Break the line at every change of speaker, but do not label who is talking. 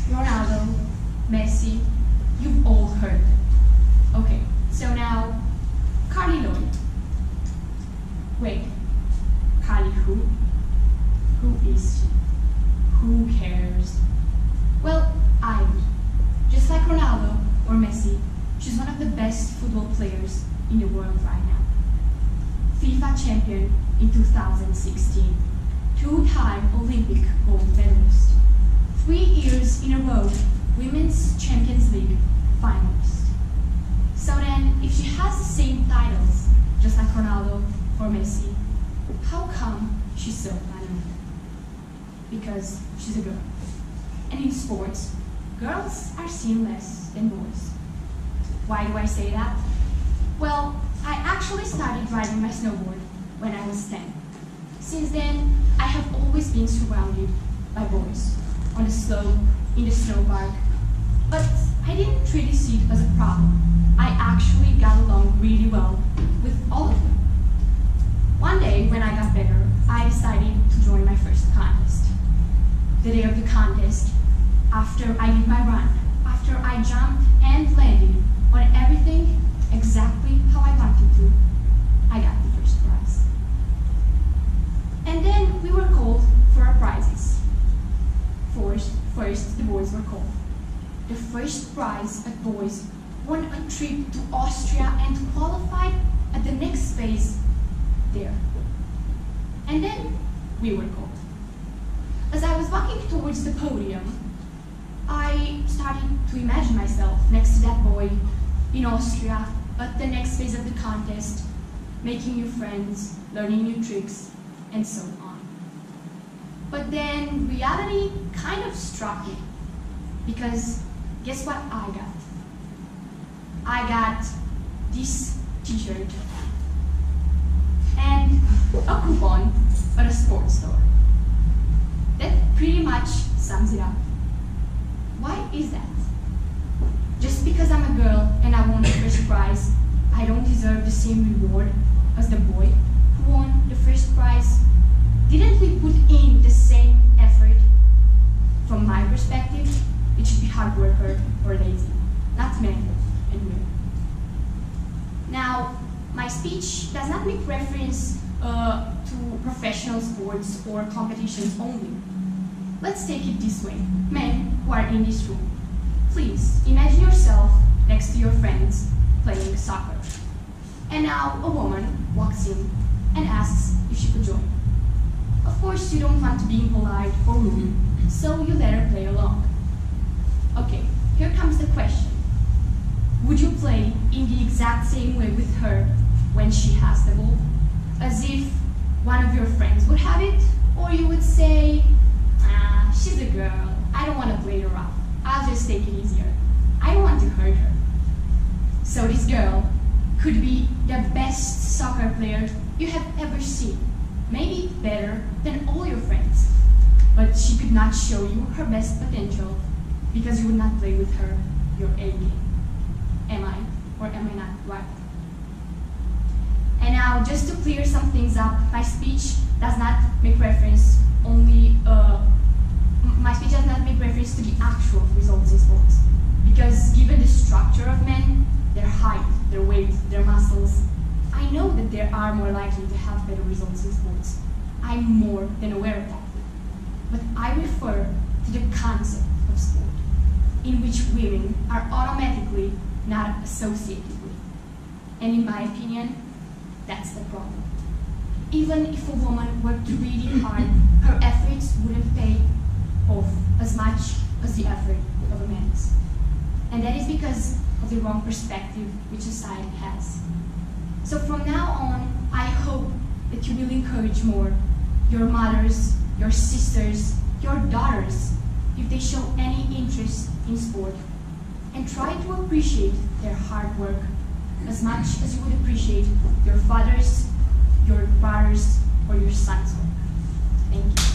Ronaldo, Messi, you've all heard them. Okay, so now, Carly Lloyd. Wait, Carly who? Who is she? Who cares? Well, I do. Just like Ronaldo or Messi, she's one of the best football players in the world right now. FIFA champion in 2016, two-time Olympic gold medalist, 3 years in a row Women's Champions League finalist. So then, if she has the same titles, just like Ronaldo or Messi, how come she's so dynamic? Because she's a girl. And in sports, girls are seen less than boys. Why do I say that? Well, I actually started riding my snowboard when I was 10. Since then, I have always been surrounded by boys, on the slope, in the snowpark. But I didn't really see it as a problem. I actually got along really well with all of them. One day, when I got better, I decided to join my first contest. The day of the contest, after I did my run, after I jumped and landed on everything exactly how I wanted to, I got the first prize. And then we were called for our prizes. First, the boys were called. The first prize at boys won a trip to Austria and qualified at the next phase there. And then we were called. As I was walking towards the podium, I started to imagine myself next to that boy in Austria at the next phase of the contest, making new friends, learning new tricks, and so on. But then reality kind of struck me, because guess what I got? I got this t-shirt and a coupon at a sports store. That pretty much sums it up. Why is that? Just because I'm a girl and I won the first prize, I don't deserve the same reward as the boy who won the first prize? Didn't we put in the same effort? From my perspective, it should be hard worker or lazy, not men and women. Now, my speech does not make reference to professional sports or competitions only. Let's take it this way. Men who are in this room, please imagine yourself next to your friends playing soccer. And now a woman walks in and asks if she could join. Of course, you don't want to be impolite or rude, so you let her play along. Okay, here comes the question. Would you play in the exact same way with her when she has the ball? As if one of your friends would have it? Or you would say, she's a girl, I don't want to play her rough. I'll just take it easier. I don't want to hurt her. So this girl could be the best soccer player you have ever seen. Maybe better than all your friends. But she could not show you her best potential because you would not play with her your A game. Am I or am I not right? And now, just to clear some things up, my speech does not make reference to the actual results in sports. Because given the structure of men, their height, their weight, their muscles, I know that they are more likely to have better results in sports. I'm more than aware of that. But I refer to the concept of sport, in which women are automatically not associated with. And in my opinion, that's the problem. Even if a woman worked really hard, her efforts wouldn't pay off as much as the effort of a man's. And that is because of the wrong perspective which society has. So from now on, I hope that you will encourage more your mothers, your sisters, your daughters, if they show any interest in sport, and try to appreciate their hard work as much as you would appreciate your father's, your brother's, or your son's work. Thank you.